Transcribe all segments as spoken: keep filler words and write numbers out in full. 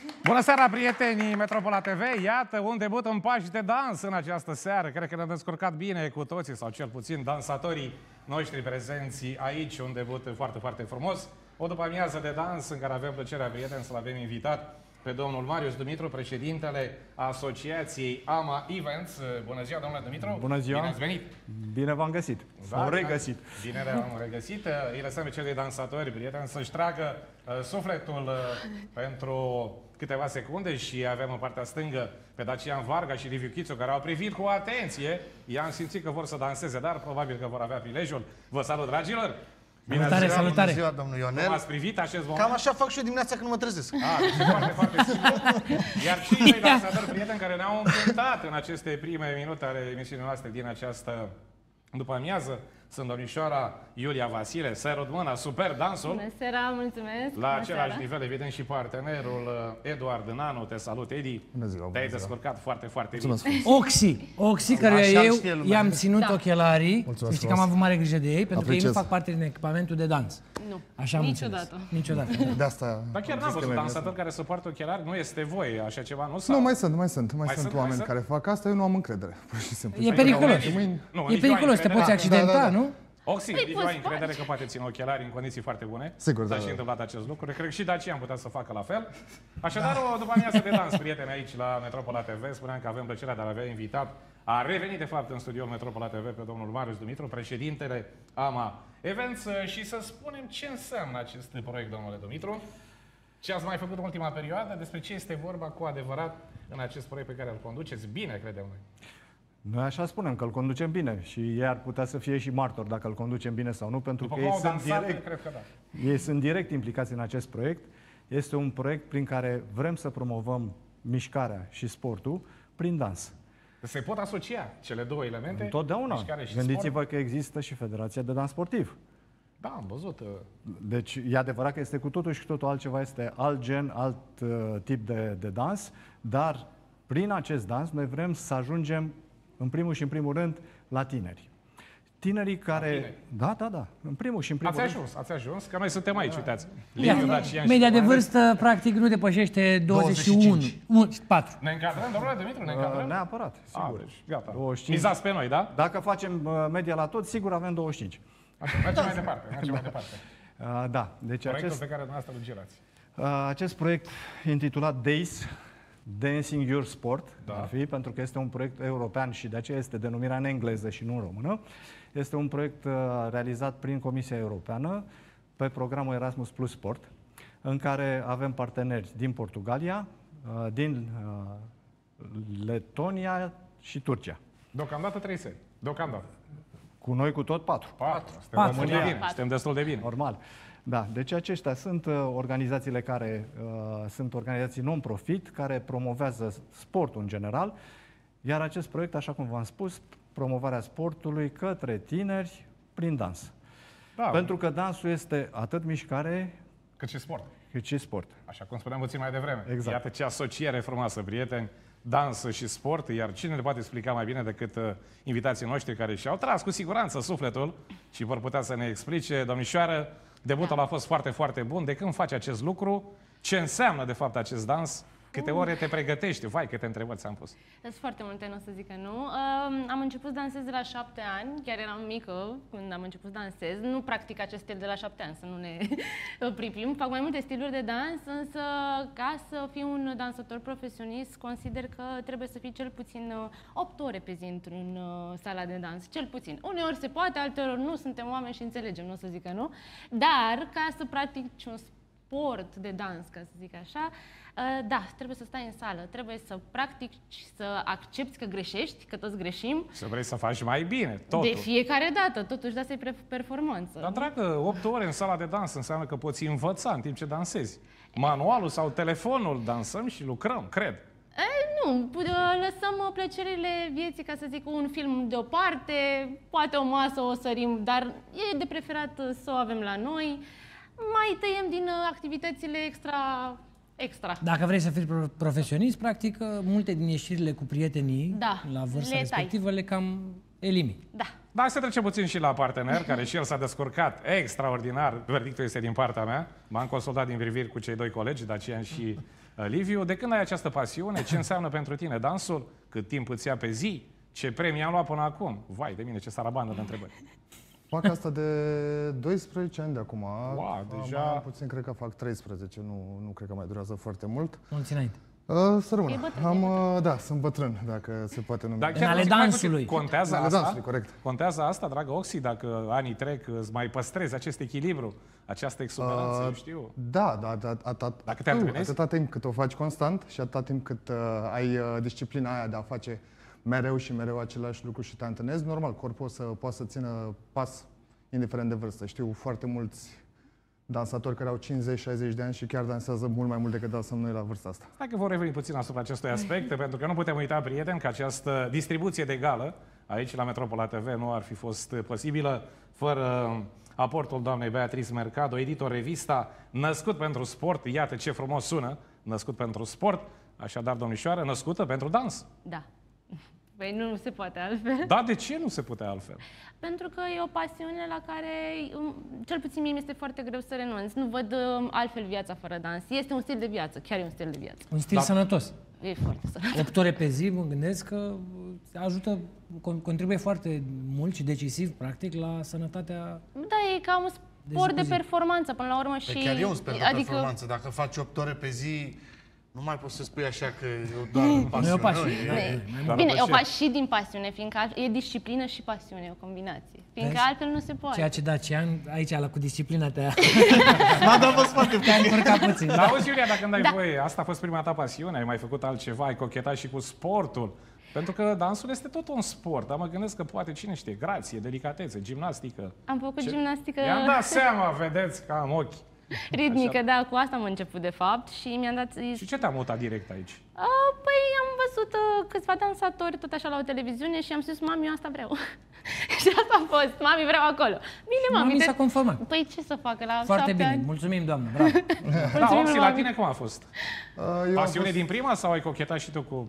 Bună seara, prietenii Metropola T V! Iată un debut în pași de dans în această seară. Cred că ne-am descurcat bine cu toții, sau cel puțin dansatorii noștri prezenți aici. Un debut foarte, foarte frumos. O după amiază de dans în care avem plăcerea, prieteni, să-l avem invitat pe domnul Marius Dumitru, președintele Asociației AMA Events. Bună ziua, domnule Dumitru! Bună ziua! Bine ați venit! Bine v-am găsit! Da, v-am regăsit! Bine v-am regăsit! Îi lăsăm pe cei de dansatori, prieteni, să-și tragă uh, sufletul uh, pentru câteva secunde și avem în partea stângă pe Dacian Varga și Liviu Chițu, care au privit cu atenție. I-am simțit că vor să danseze, dar probabil că vor avea prilejul. Vă salut, dragilor! Bine salutare, ziua, salutare! Bună ziua, domnul Ionel! Cum ați privit acest moment? Cam așa fac și eu dimineața când mă trezesc. A, deci foarte, foarte simplu. Iar cei doi dansatori, prieteni, care ne-au încântat în aceste prime minute ale emisiunii noastre din această după amiază, sunt domnișoara Iulia Vasile, sărut mâna, super dansul. Bună seara, mulțumesc! La același nivel, evident, și partenerul Eduard Nanu. Te salut, Edi. Bună ziua! Te-ai descurcat foarte, foarte bine. Oxy, Oxy, care eu i-am ținut da. ochelarii. Mulțumesc, știi că am avut mare grijă de ei, pentru Apreciez. că ei nu fac parte din echipamentul de dans. Nu, așa niciodată. Niciodată. De asta. Dar chiar n-am văzut dansatori care să poartă ochelari, nu este voie, așa ceva, nu? Nu, mai sunt, mai sunt, mai, mai sunt oameni care fac asta, eu nu am încredere, pur și simplu. E periculos. E periculos, te poți accidenta, nu? Oxy, Liviu, ai încredere că poate ține ochelari în condiții foarte bune? Sigur, da. S-a și întâmplat acest lucru. Cred că și Dacia am putea să facă la fel. Așadar, o după amiază de dans, prieteni, aici la Metropola T V. Spuneam că avem plăcerea de a avea invitat. A revenit, de fapt, în studioul Metropola T V pe domnul Marius Dumitru, președintele AMA Events. Și să spunem ce înseamnă acest proiect, domnule Dumitru. Ce ați mai făcut în ultima perioadă? Despre ce este vorba cu adevărat în acest proiect pe care îl conduceți? Bine, credem noi. Noi așa spunem, că îl conducem bine și ei ar putea să fie și martori dacă îl conducem bine sau nu, pentru După că ei sunt, dansat, direct, cred că da. ei sunt direct implicați în acest proiect. Este un proiect prin care vrem să promovăm mișcarea și sportul prin dans. Se pot asocia cele două elemente? Întotdeauna. Gândiți-vă că există și Federația de Dans Sportiv. Da, am văzut. Deci e adevărat că este cu totul și cu totul altceva, este alt gen, alt uh, tip de, de dans, dar prin acest dans noi vrem să ajungem în primul și în primul rând la tineri. Tinerii care... Tineri. Da, da, da. În primul și în primul ați rând. ajuns, ați ajuns, că noi suntem aici, uitați. Media de vârstă, practic, nu depășește douăzeci și unu, patru. Ne încadrăm, domnule Dumitru, ne încadrăm? Neapărat, sigur. A, deci, gata. douăzeci și cinci. Mizați pe noi, da? Dacă facem media la tot, sigur avem douăzeci și cinci. Așa, mergem mai departe, mergem mai departe. Uh, da, deci Proiectul acest... pe care dumneavoastră îl girați. Uh, acest proiect intitulat Days, Dancing Your Sport, da. ar fi, pentru că este un proiect european și de aceea este denumirea în engleză și nu în română. Este un proiect uh, realizat prin Comisia Europeană pe programul Erasmus Plus Sport, în care avem parteneri din Portugalia, uh, din uh, Letonia și Turcia. Deocamdată trei seri. Deocamdată. Cu noi cu tot patru. Patru. Suntem, patru. România, bine. Suntem destul de bine. Normal. Da, deci aceștia sunt uh, organizațiile care uh, sunt organizații non-profit, care promovează sportul în general, iar acest proiect, așa cum v-am spus, promovarea sportului către tineri prin dans. Da, pentru că dansul este atât mișcare, cât și sport. Cât și sport. Așa cum spuneam puțin mai devreme. Exact. Iată ce asociere frumoasă, prieteni, dans și sport, iar cine ne poate explica mai bine decât uh, invitații noștri care și-au tras cu siguranță sufletul și vor putea să ne explice. Domnișoară, debutul a fost foarte, foarte bun. De când faci acest lucru? Ce înseamnă, de fapt, acest dans? Câte ore te pregătești? Vai, câte întrebări ți-am pus. Sunt foarte multe, nu o să zic că nu. Uh, am început să dansez de la șapte ani, chiar eram mică când am început să dansez. Nu practic acest stil de la șapte ani, să nu ne priplim. Fac mai multe stiluri de dans, însă ca să fiu un dansator profesionist, consider că trebuie să fii cel puțin opt ore pe zi într-un uh, sala de dans. Cel puțin. Uneori se poate, alteori nu, suntem oameni și înțelegem, nu o să zic că nu. Dar ca să practici un sport de dans, ca să zic așa, da, trebuie să stai în sală, trebuie să practici, să accepti că greșești, că toți greșim. Să vrei să faci mai bine, totul. De fiecare dată, totuși, asta e performanță. Dar, dragă, opt ore în sala de dans înseamnă că poți învăța în timp ce dansezi. Manualul sau telefonul dansăm și lucrăm, cred. E, nu, lăsăm plăcerile vieții, ca să zic, un film deoparte, poate o masă o sărim, dar e de preferat să o avem la noi. Mai tăiem din activitățile extra... extra. Dacă vrei să fii profesionist, practic, multe din ieșirile cu prietenii da, la vârsta le respectivă le cam elimini. Da. Dar să trecem puțin și la partener, care și el s-a descurcat extraordinar. Verdictul este din partea mea. M-am consultat din priviri cu cei doi colegi, Dacian și Liviu, de când ai această pasiune? Ce înseamnă pentru tine dansul? Cât timp îți ia pe zi? Ce premii am luat până acum? Vai de mine, ce sarabandă de întrebări. Fac asta de doisprezece ani de acum. Wow, deja... Mai puțin, cred că fac treisprezece, nu, nu cred că mai durează foarte mult. Mulți înainte. Uh, să rămână. Am, uh, da, sunt bătrân, dacă se poate numi. Dar În ale dansului. Contează În ale asta? dansului, corect. Contează asta, dragă Oxy, dacă anii trec, îți mai păstrezi acest echilibru, această exuberanță, Uh, eu știu. Da, da, da, atat, Dacă te antrenezi? atâta timp cât o faci constant și atâta timp cât uh, ai uh, disciplina aia de a face mereu și mereu același lucru și te antrenezi, normal, corpul o să poate să țină pas indiferent de vârstă. Știu foarte mulți dansatori care au cincizeci șaizeci de ani și chiar dansează mult mai mult decât dansăm noi la vârsta asta. Hai că vom reveni puțin asupra acestui aspect, pentru că nu putem uita, prieteni, că această distribuție de gală aici la Metropola T V nu ar fi fost posibilă fără aportul doamnei Beatrice Mercado, editor revista Născut pentru Sport. Iată ce frumos sună, Născut pentru Sport. Așadar, domnișoară, născută pentru dans. Da. Păi nu se poate altfel. Da, de ce nu se putea altfel? Pentru că e o pasiune la care, um, cel puțin mie, mi-este foarte greu să renunț. Nu văd um, altfel viața fără dans. Este un stil de viață, chiar e un stil de viață. Un stil Da. sănătos. E foarte sănătos. opt ore pe zi, mă gândesc că ajută, con- contribuie foarte mult și decisiv, practic, la sănătatea... Da, e ca un sport zi de cu zi. performanță, până la urmă. Și, Pe chiar e un sport de adică, performanță. Dacă faci opt ore pe zi, nu mai poți să spui așa că eu doar pasiune. Nu e o pasiune. e- da, Ne- e mai mult. Bine, Dar o după faci și din pasiune, fiindcă alt- e disciplină și pasiune, e o combinație. Fiindcă Vezi? altfel nu se poate. Ceea ce Dacian, aici, la cu disciplina te-a M-a dat fost foarte te-a încurcat puțin. Dar auzi, Iulia, dacă îmi dai Da. voie, asta a fost prima ta pasiune, ai mai făcut altceva, ai cochetat și cu sportul. Pentru că dansul este tot un sport, dar mă gândesc că poate, cine știe, grație, delicatețe, gimnastică. Am făcut Ce- gimnastică I-am dat seama, vedeți, că am ochi. ritmică, da, cu asta am început de fapt și mi-am dat... Și ce te-a mutat direct aici? A, păi am văzut uh, câțiva dansatori tot așa la o televiziune și am zis, mami, eu asta vreau. Și asta a fost, mami, vreau acolo. Bine, mami, Mami te- s-a conformat. Păi ce să facă la Foarte șapte bine, ani? mulțumim, doamnă, bravo. Da, Mulțumim, Oxy, la mami. tine cum a fost? Uh, eu am Pasiune fost- din prima sau ai cochetat și tu cu...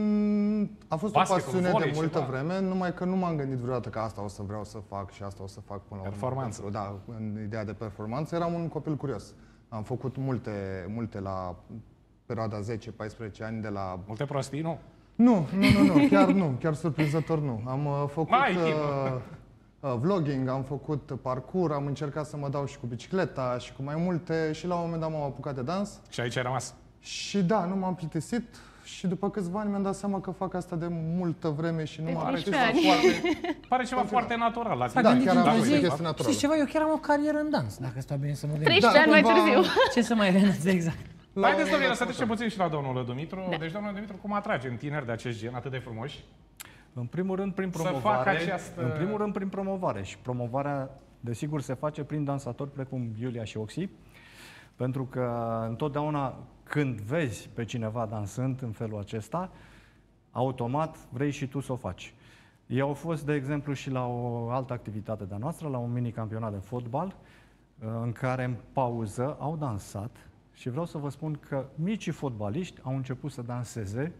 Mm, A fost o Basketul, pasiune volei, de multă ceva. vreme, numai că nu m-am gândit vreodată că asta o să vreau să fac și asta o să fac până la urmă. Performanță. Pentru- Da, în ideea de performanță eram un copil curios. Am făcut multe, multe la perioada zece paisprezece ani de la... Multe prostii, nu? Nu, nu, nu, nu, chiar nu, chiar surprinzător nu. Am uh, făcut Mai, uh, Timo. uh, vlogging, am făcut parcurs, am încercat să mă dau și cu bicicleta și cu mai multe și la un moment dat m-am apucat de dans. Și aici ai rămas. Și da, nu m-am plictisit și după câțiva ani mi-am dat seama că fac asta de multă vreme și nu De m-am Pare plictisit. ceva treisprezece ani. foarte, pare ceva foarte natural la S-a tine. Da, gândit chiar într-o am zi, fost chestie naturală. știți ceva, eu chiar am o carieră în dans, dacă stau bine să mă gândesc. treisprezece ani mai cumva- târziu. Ce să mai renunț, exact. La Haideți, un domnule, moment să dat trecem puțin și la domnul Dumitru. Da. Deci, domnul Dumitru, cum atrage în tineri de acest gen, atât de frumoși? În primul rând prin Să promovare. facă această- În primul rând prin promovare și promovarea desigur se face prin dansatori precum Iulia și Oxy, pentru că întotdeauna când vezi pe cineva dansând în felul acesta, automat vrei și tu să o faci. Ei au fost, de exemplu, și la o altă activitate de-a noastră, la un mini-campionat de fotbal, în care în pauză au dansat și vreau să vă spun că micii fotbaliști au început să danseze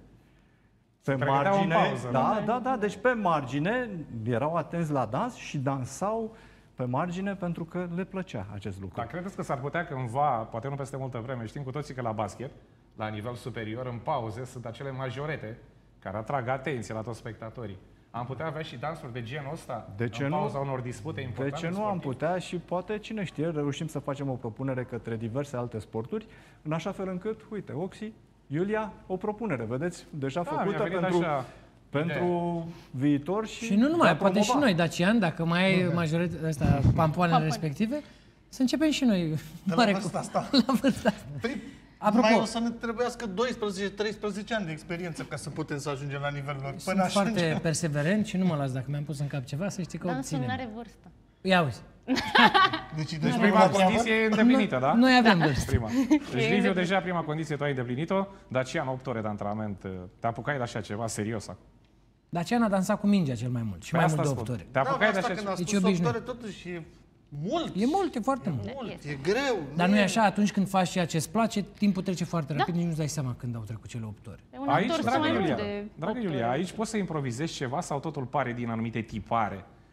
pe pregăteau în margine, pauză, da, da, da, deci pe margine erau atenți la dans și dansau pe margine pentru că le plăcea acest lucru. Dar credeți că s-ar putea cândva, poate nu peste multă vreme, știm cu toții că la basket, la nivel superior, în pauze, sunt acele majorete care atrag atenție la toți spectatorii. Am putea avea și dansuri de genul ăsta De ce în nu? pauza unor dispute De importante ce nu am sportive? putea și poate, cine știe, reușim să facem o propunere către diverse alte sporturi, în așa fel încât, uite, Oxy, Iulia, o propunere, vedeți, deja Da, făcută mi-a venit pentru, așa pentru viitor și Și nu numai, va poate și promova. noi, Dacian, dacă mai ai majoritatea ăsta, pampoanele respective, să începem și noi. De la mare vârsta cu- asta. La vârsta asta. Păi, Apropo- mai o să ne trebuiască doisprezece treisprezece ani de experiență ca să putem să ajungem la nivelul lor. Sunt Până foarte ajungem. perseverent și nu mă las dacă mi-am pus în cap ceva, să știi că Dansul nu obținem. are vârstă. Ia uzi, Deci, deci Deci nu prima vă treabă? condiție e îndeplinită, da? noi avem vârstă. Prima. Deci, E Liviu, îndeplinit. deja prima condiție tu ai îndeplinit-o, Dacian, opt ore de antrenament. Te apucai de așa ceva serios acum. Dacian a dansat cu mingea cel mai mult și Păi mai asta mult de spun. opt ore. Te Da, apucai de asta așa când ceva. a Deci spus obișnuit. opt ore, totuși e mult. E mult, e foarte mult. mult, Este. e greu. Dar nu e așa, atunci când faci ceea ce îți place, timpul trece foarte Da. rapid, nici nu-ți dai seama când au trecut cele opt ore. Pe un Aici, actor sunt dragă mai mult Iulia, de dragă opt Iulia, ore. aici poți să improvizezi ceva sau totul pare din anumite tipare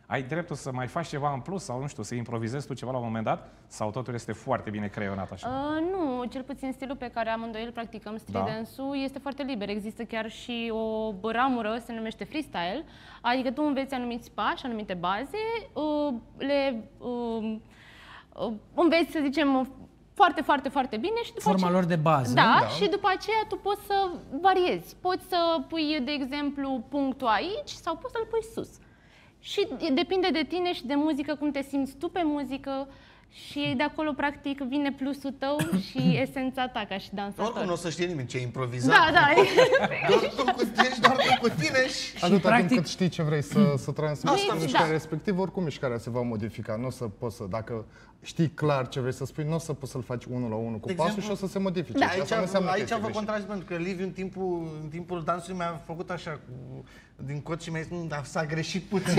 ai dreptul să mai faci ceva în plus sau, nu știu, să improvizezi tu ceva la un moment dat? Sau totul este foarte bine creionat așa? Uh, nu, cel puțin stilul pe care amândoi îl practicăm, street Da. dance-ul, este foarte liber. Există chiar și o ramură, se numește freestyle, adică tu înveți anumiți pași, anumite baze, uh, le uh, uh, înveți, să zicem, foarte, foarte, foarte bine și după Forma aceea, lor de bază. Da, Da. și după aceea tu poți să variezi. Poți să pui, de exemplu, punctul aici sau poți să-l pui sus. Și depinde de tine și de muzică, cum te simți tu pe muzică și de acolo, practic, vine plusul tău și esența ta ca și dansator. Oricum nu o să știe nimeni ce e improvizat. Da, da. Doar tu cu tine, doar tu cu tine și... Atâta practic- timp cât știi ce vrei să, să transmiți Asta în da. mișcarea respectiv, oricum mișcarea se va modifica. Nu o să poți să, dacă știi clar ce vrei să spui, nu o să poți să-l faci unul la unul cu De pasul exemplu, și o să se modifice. Da, Și aici, asta nu înseamnă că aici este vă greșit. contrazic pentru că Liviu în timpul, în timpul dansului mi-a făcut așa cu, din cot și mi-a zis, "Nu, dar s-a greșit puțin."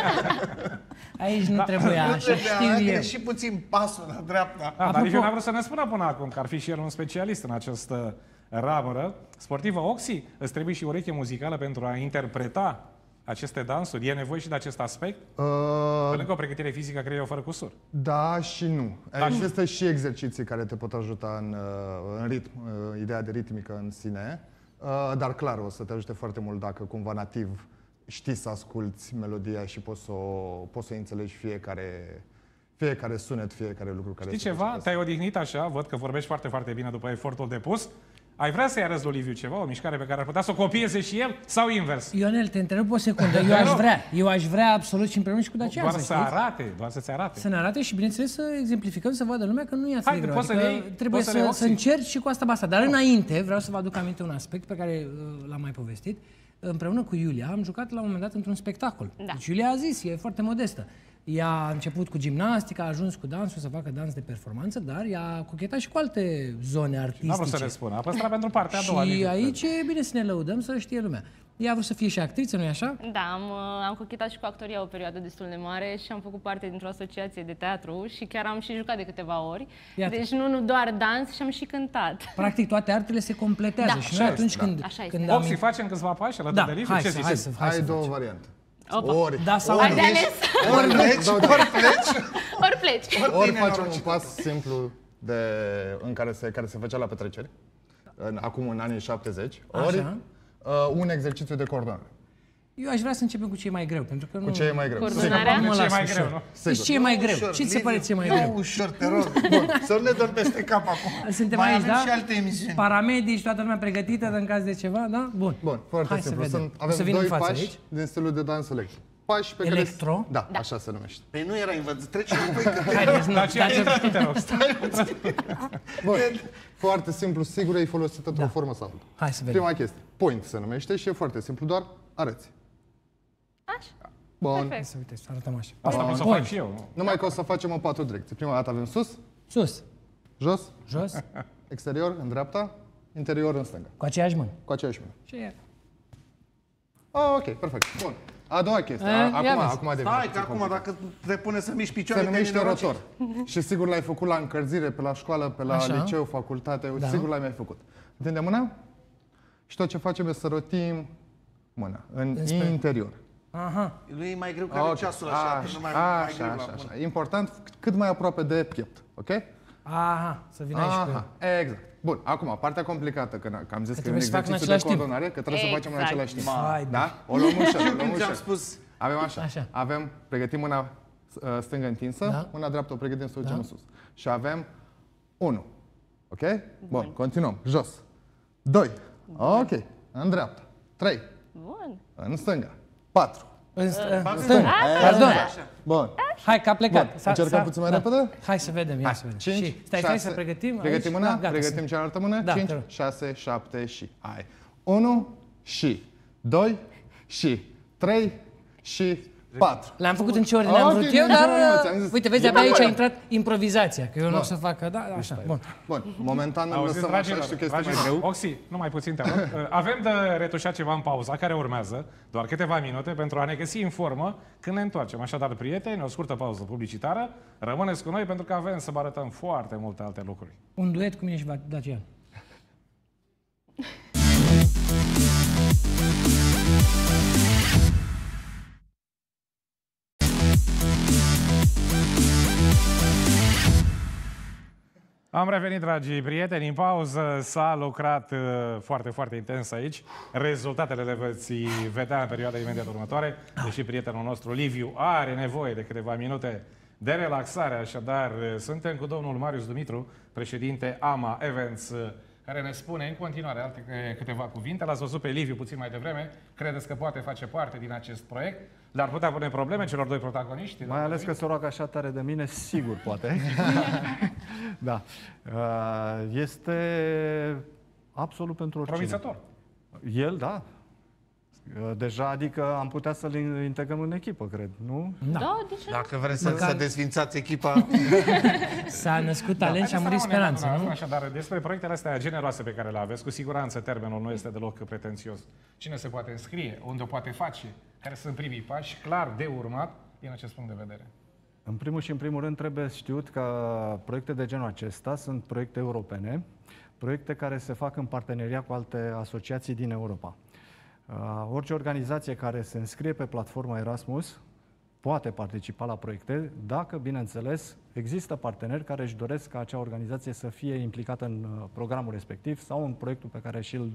Aici nu trebuia, Nu așa trebuia, a știu eu. greșit puțin pasul la dreapta. Da, dar Apropo- Liviu n-a vrut să ne spună până acum că ar fi și el un specialist în această ramură sportivă. Oxy, îți trebuie și ureche muzicală pentru a interpreta aceste dansuri? E nevoie și de acest aspect? Pe Uh, lângă o pregătire fizică, cred eu, fără cusur. Da și nu. Da și Există și exerciții care te pot ajuta în, uh, în ritm, uh, ideea de ritmică în sine, uh, dar clar o să te ajute foarte mult dacă cumva nativ știi să asculți melodia și poți să o, poți să o înțelegi fiecare, fiecare sunet, fiecare lucru care Știi se ceva? face. Te-ai odihnit așa, văd că vorbești foarte, foarte bine după efortul depus. Ai vrea să-i arăți lui Liviu ceva, o mișcare pe care ar putea să o copieze și el sau invers? Ionel, te întrerup o secundă. Eu aș vrea. Eu aș vrea absolut și împreună și cu Dacian, Doar să să știți. arate, doar să-ți arate. Să ne arate și, bineînțeles, să exemplificăm, să vadă lumea că nu e atât Hai, de greu. poți să Adică le iei, trebuie poți să le să, iei să Oxy. încerci și cu asta basta. Dar înainte, vreau să vă aduc aminte un aspect pe care uh, l-am mai povestit. Împreună cu Iulia am jucat la un moment dat într-un spectacol. Da. Deci Iulia a zis, e foarte modestă. Ea a început cu gimnastică, a ajuns cu dansul să facă dans de performanță, dar ea a cochetat și cu alte zone artistice. N-a vrut să ne spună, a păstrat pentru partea a doua. Și Liviu. aici e bine să ne lăudăm, să știe lumea. Ea a vrut să fie și actriță, nu-i așa? Da, am, uh, am cochetat și cu actoria o perioadă destul de mare și am făcut parte dintr-o asociație de teatru și chiar am și jucat de câteva ori. Iată. Deci nu, nu doar dans, și am și cântat. Practic toate artele se completează Da. și Așa noi atunci este, când, Așa este. când am... Oxy, facem câțiva pași alături Da, de Liviu? hai Ce să, ziceți? hai să, hai Ai să două facem. variante. Opa. Ori, Da sau Ai nu? de ales? Ori pleci, ori pleci. Ori pleci. ori bine, facem un norocit. pas simplu de, în care se, care se făcea la petreceri, în, acum în anii șaptezeci, ori Așa. uh, un exercițiu de coordonare. Eu aș vrea să începem cu ce e mai greu, pentru că nu... Cu ce e mai greu? Coordonarea? Nu mă Ce e las mai ușor. greu, nu? Deci ce e mai greu? Ușor, Ce ți se Liviu, pare ție mai nu greu? ușor, te rog. Bun, să nu ne dăm peste cap acum. Suntem Mai aici, avem da? și alte emisiuni. Paramedici, toată lumea pregătită în caz de ceva, da? Bun. Bun, foarte Hai simplu. Să vedem. Sunt, O avem să vin doi în față pași aici. din stilul de dans electro. Pași pe Electro? care... Da, da, așa se numește. Păi nu era învățat. Treci înapoi că te... Haideți, nu, Dacian, dați- intră tu, te rog. Bun, foarte simplu, sigur e folosită într-o Da. formă sau alta. Hai să vedem. Prima chestie, point se numește și e foarte simplu, doar arăți. Așa. Bun, Perfect. Să uite, să arătăm așa. Asta pot să Bun. fac și eu. numai că o să facem în patru direcții. Prima dată avem sus, Sus, jos, jos, exterior, în dreapta, interior, în stânga. cu aceeași mână. Cu aceeași mână. Ce e? Oh, ok, perfect. Bun. A doua chestie. Eh, A, ia acum, vezi. acum devine Stai, că puțin acum complicat. dacă te pune să miști Se picioarele, numește te nenorocit. rotor. Și sigur l-ai făcut la încălzire, pe la școală, pe la Așa. liceu, facultate, Da. sigur l-ai mai făcut. Întinde mâna și tot ce facem este să rotim mâna în Înspre- interior. Aha. Lui e mai greu că Ok. are ceasul așa, atunci nu mai, mai așa, greu așa, la așa. mână. Important, cât mai aproape de piept. Ok? Aha, să vină aici cu el. Aha, exact. Bun, acum, partea complicată, că, că am zis că, e un trebuie să fac în exercițiu de același timp. coordonare, că trebuie să facem în Exact. același timp. Hai, Da? O luăm ușor, o luăm Cum ți-am ușor. spus, Avem așa. Așa. Avem, pregătim mâna uh, stângă întinsă, Da. mâna dreaptă o pregătim să o ducem Da. în sus. Și avem unu. Ok? Bun, continuăm. Jos. doi. Ok. În dreapta. trei. Bun. În stânga. patru. În st- Bun. în stânga. Eh, Pardon. Bun. Hai, că a plecat. Bun, S-a- încercăm s-a- puțin mai da. repede? Hai să vedem, ia să vedem. cinci, Și, stai, stai să pregătim. Pregătim aici. mâna, Da, gata, pregătim sunt. cealaltă mână. Da, te cinci, rog. șase, șapte și ai. unu și doi și trei și patru. Le-am făcut în ce ordine am Ok, vrut eu, nicio dar problemă, ți-am zis. uite, vezi, E abia aici a bun. intrat improvizația, că eu nu o Bun. să fac, da, așa, bun. Bun, momentan îl Auziți, lăsăm așa dragilor, și o chestie mai dragilor, greu. Oxy, numai puțin te rog. Uh, Avem de retușat ceva în pauza care urmează, doar câteva minute, pentru a ne găsi în formă când ne întoarcem. Așadar, prieteni, o scurtă pauză publicitară. Rămâneți cu noi pentru că avem să vă arătăm foarte multe alte lucruri. Un duet cu mine și Dacian. Am revenit, dragii prieteni, în pauză. S-a lucrat uh, foarte, foarte intens aici. Rezultatele le veți vedea în perioada imediat următoare. Deși prietenul nostru, Liviu, are nevoie de câteva minute de relaxare, așadar suntem cu domnul Marius Dumitru, președinte A M A Events, care ne spune în continuare alte câteva cuvinte. L-ați văzut pe Liviu puțin mai devreme. Credeți că poate face parte din acest proiect? Dar putea pune probleme celor doi protagoniști? Mai ales că se roagă așa tare de mine, sigur poate. Da. Este absolut pentru oricine. Promițător. El, da. Deja, adică am putea să-l integrăm în echipă, cred, nu? Da, da de ce? Dacă vreți să, Măcar... să desfințați echipa... S-a născut talent da, și a murit speranță, nu? Așadar, despre proiectele astea generoase pe care le aveți, cu siguranță termenul nu este deloc pretențios. Cine se poate înscrie? Unde o poate face? Care sunt primii pași? Clar de urmat din acest punct de vedere. În primul și în primul rând trebuie știut că proiecte de genul acesta sunt proiecte europene, proiecte care se fac în parteneria cu alte asociații din Europa. Uh, orice organizație care se înscrie pe platforma Erasmus poate participa la proiecte dacă, bineînțeles, există parteneri care își doresc ca acea organizație să fie implicată în uh, programul respectiv sau în proiectul pe care și-l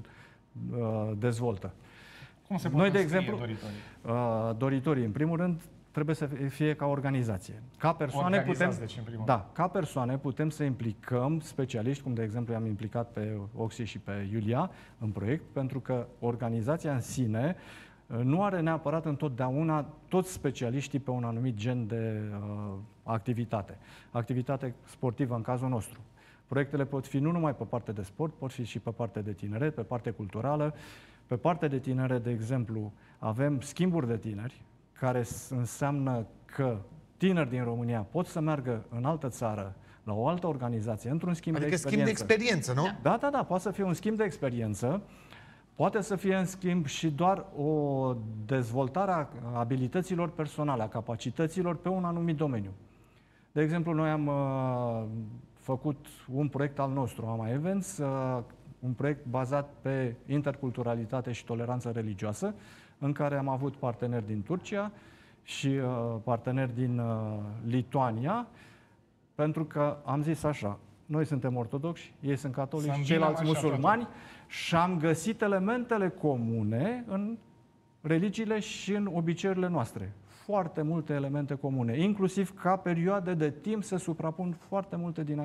uh, dezvoltă. Cum se pot Noi, de înscrie exemplu, doritorii? Uh, doritorii, în primul rând, trebuie să fie ca organizație. Ca persoane putem, deci, în primul da, ca persoane putem să implicăm specialiști, cum de exemplu i-am implicat pe Oxy și pe Iulia în proiect, pentru că organizația în sine nu are neapărat întotdeauna toți specialiștii pe un anumit gen de uh, activitate. Activitate sportivă în cazul nostru. Proiectele pot fi nu numai pe partea de sport, pot fi și pe partea de tineret, pe partea culturală. Pe partea de tineret, de exemplu, avem schimburi de tineri, care înseamnă că tineri din România pot să meargă în altă țară, la o altă organizație, într-un schimb Adică de experiență. schimb de experiență, nu? Da, da, da, poate să fie un schimb de experiență, poate să fie în schimb și doar o dezvoltare a abilităților personale, a capacităților pe un anumit domeniu. De exemplu, noi am uh, făcut un proiect al nostru, A M A Events, uh, un proiect bazat pe interculturalitate și toleranță religioasă, în care am avut parteneri din Turcia și uh, parteneri din uh, Lituania, pentru că am zis așa, noi suntem ortodoxi, ei sunt catolici, Să ceilalți așa, musulmani, și am găsit elementele comune în religiile și în obiceiurile noastre. Foarte multe elemente comune, inclusiv ca perioade de timp se suprapun foarte multe din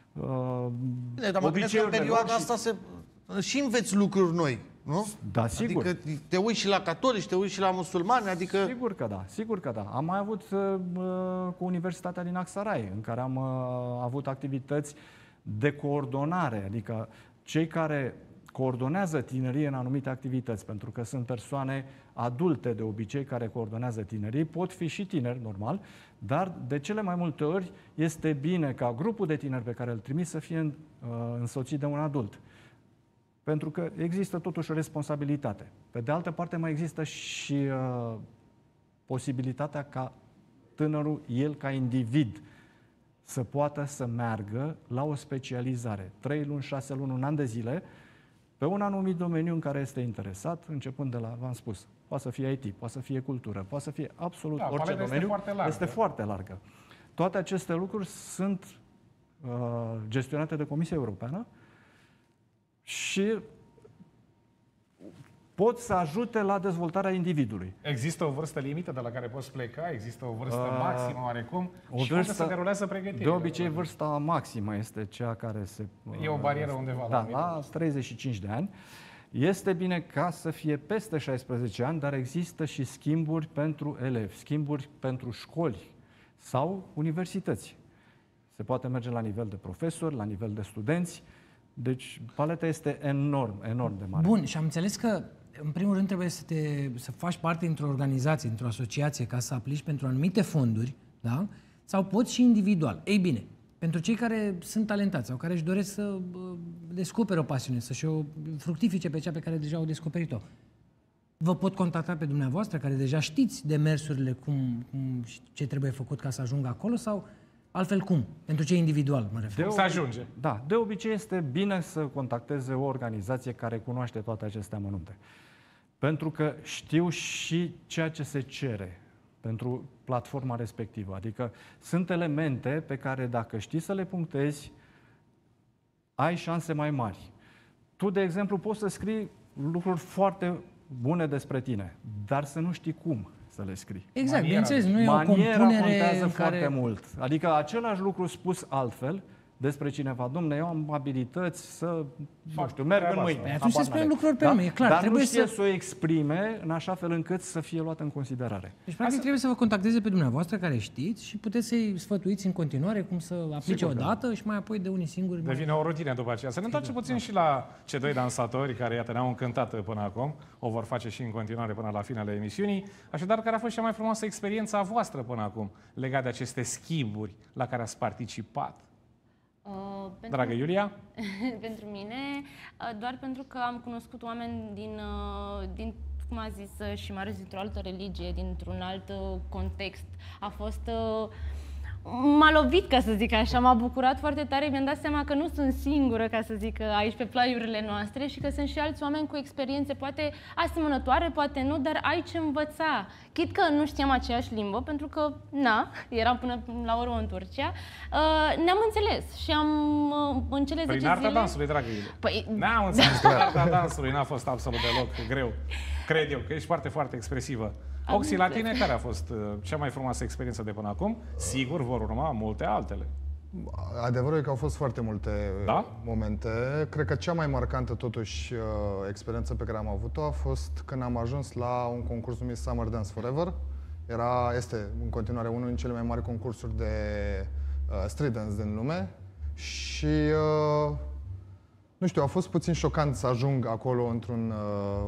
uh, Bine, dar mă gândesc că în perioada și... asta se... și înveți lucruri noi, nu? Da, sigur. Adică te uiți și la catolici, te uiți și la musulmani, adică... Sigur că da, sigur că da. Am mai avut uh, cu Universitatea din Aksaray, în care am uh, avut activități de coordonare, adică cei care coordonează tinerii în anumite activități, pentru că sunt persoane adulte de obicei care coordonează tinerii, pot fi și tineri, normal, dar de cele mai multe ori este bine ca grupul de tineri pe care îl trimis să fie uh, însoțit de un adult. Pentru că există totuși o responsabilitate. Pe de altă parte mai există și uh, posibilitatea ca tânărul, el ca individ, să poată să meargă la o specializare. Trei luni, șase luni, un an de zile, pe un anumit domeniu în care este interesat, începând de la, v-am spus, poate să fie I T, poate să fie cultură, poate să fie absolut da, orice domeniu. Este foarte largă. Este foarte largă. Toate aceste lucruri sunt uh, gestionate de Comisia Europeană și pot să ajute la dezvoltarea individului. Există o vârstă limită de la care poți pleca? Există o vârstă uh, maximă oarecum? O și vârstă, unde se derulează pregătirea? De obicei, vârsta maximă este cea care se... E o barieră undeva. Da, la treizeci și cinci de ani. Este bine ca să fie peste șaisprezece ani, dar există și schimburi pentru elevi, schimburi pentru școli sau universități. Se poate merge la nivel de profesori, la nivel de studenți. Deci, paleta este enorm, enorm de mare. Bun, și am înțeles că, în primul rând, trebuie să, te, să faci parte dintr-o organizație, dintr-o asociație, ca să aplici pentru anumite fonduri, da? Sau poți și individual. Ei bine, pentru cei care sunt talentați sau care își doresc să uh, descopere o pasiune, să-și o fructifice pe cea pe care deja au descoperit-o, vă pot contacta pe dumneavoastră, care deja știți demersurile, cum, cum, ce trebuie făcut ca să ajungă acolo, sau altfel cum? Pentru cei individual, mă refer. De să ajunge. Da, de obicei este bine să contacteze o organizație care cunoaște toate aceste amănunte. Pentru că știu și ceea ce se cere pentru platforma respectivă. Adică sunt elemente pe care dacă știi să le punctezi, ai șanse mai mari. Tu, de exemplu, poți să scrii lucruri foarte bune despre tine, dar să nu știi cum să le scrii. Exact, Maniera. bineînțeles, nu e o Maniera compunere contează în foarte care... mult. Adică același lucru spus altfel despre cineva. Dom'le, eu am abilități să, nu știu, merg în mâine. Păi atunci se habar spune n-are. lucruri pe nume, e clar, Dar trebuie nu știe să- să o exprime în așa fel încât să fie luată în considerare. Deci, practic, trebuie să vă contacteze pe dumneavoastră care știți și puteți să-i sfătuiți în continuare cum să aplice o dată și mai apoi de unii singuri. mai- Devine o rutină după aceea. Să ne întoarcem puțin și la cei doi dansatori care, iată, ne-au încântat până acum. O vor face și în continuare până la finele emisiunii. Așadar, care a fost cea mai frumoasă experiență a voastră până acum legat de aceste schimburi la care ați participat? Uh, pentru, Dragă Iulia? pentru mine, uh, doar pentru că am cunoscut oameni din, uh, din cum a zis uh, și Marius, dintr-o altă religie, dintr-un alt uh, context. A fost... Uh, m-a lovit, ca să zic așa, m-a bucurat foarte tare, mi-am dat seama că nu sunt singură, ca să zic, aici pe plaiurile noastre și că sunt și alți oameni cu experiențe, poate asemănătoare, poate nu, dar ai ce învăța. Chit că nu știam aceeași limbă, pentru că, na, eram până la urmă în Turcia, uh, ne-am înțeles și am, uh, în cele zece Prin arta zile... dansului, dragă Iulia. Păi, N-am înțeles că arta dansului n-a fost absolut deloc greu. Cred eu, că ești foarte, foarte expresivă. Am Oxy, la înțeles. tine care a fost uh, cea mai frumoasă experiență de până acum? Sigur, vor urma multe altele. Adevărul e că au fost foarte multe Da? momente. Cred că cea mai marcantă, totuși, uh, experiență pe care am avut-o a fost când am ajuns la un concurs numit Summer Dance Forever. Era, este în continuare unul din cele mai mari concursuri de uh, street dance din lume și, uh, nu știu, a fost puțin șocant să ajung acolo într-un... Uh,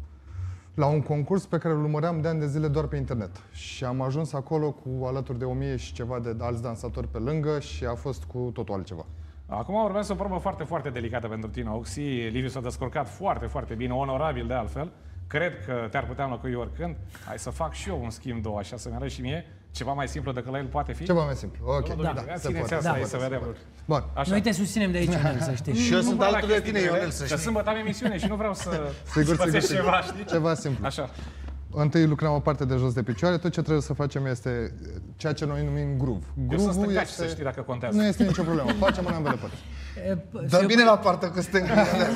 la un concurs pe care îl urmăream de ani de zile doar pe internet. Și am ajuns acolo cu alături de o mie și ceva de alți dansatori pe lângă și a fost cu totul altceva. Acum urmează o probă foarte, foarte delicată pentru tine, Oxy. Liviu s-a descurcat foarte, foarte bine, onorabil de altfel. Cred că te-ar putea înlocui oricând. Hai să fac și eu un schimb două, așa să-mi arăt și mie ceva mai simplu decât la el poate fi. Ceva mai simplu. Ok, Domnul da, Dumitru, se țineți poate. asta Da, aici se să poate, vedem. se poate. Bun. Așa. Noi te susținem de aici, Ionel, să știi. Și eu sunt vreau la alături de chestii tine, grele, Ionel, să Că știi. sâmbătă am emisiune și nu vreau să Sigur, să sigur, faceți sigur. ceva, știi? Ceva simplu. Așa. Întâi lucrăm o parte de jos de picioare, tot ce trebuie să facem este ceea ce noi numim groove. Eu sunt Groove-ul stângaci, să știi dacă contează. Nu este nicio problemă, facem în ambele părți. E, p- Dă se- bine la partea cu stânga.